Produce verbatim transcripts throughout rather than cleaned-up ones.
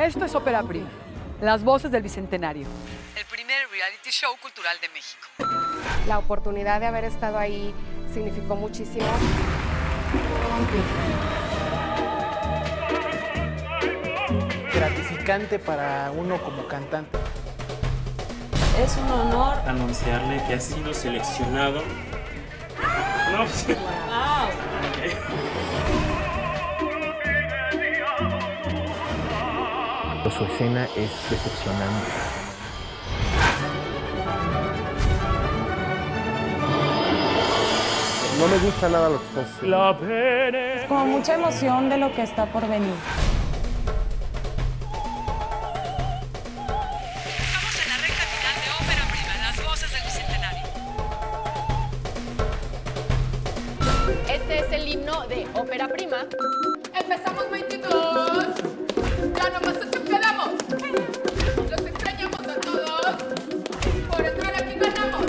Esto es Ópera Prima, las voces del Bicentenario. El primer reality show cultural de México. La oportunidad de haber estado ahí significó muchísimo. Gratificante para uno como cantante. Es un honor anunciarle que ha sido seleccionado. No, pues... wow. Okay. Su escena es decepcionante. No me gusta nada lo que estás haciendo. Es como mucha emoción de lo que está por venir. Estamos en la recta final de Ópera Prima, las voces del Bicentenario. Este es el himno de Ópera Prima. Empezamos veintidós. Ya nomás es que quedamos. Los extrañamos a todos. Por entrar aquí ganamos.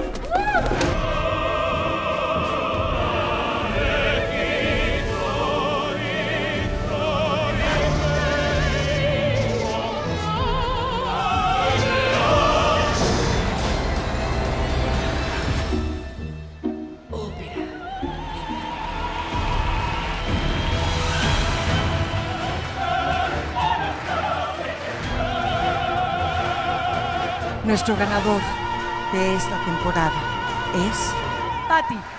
Nuestro ganador de esta temporada es Patti.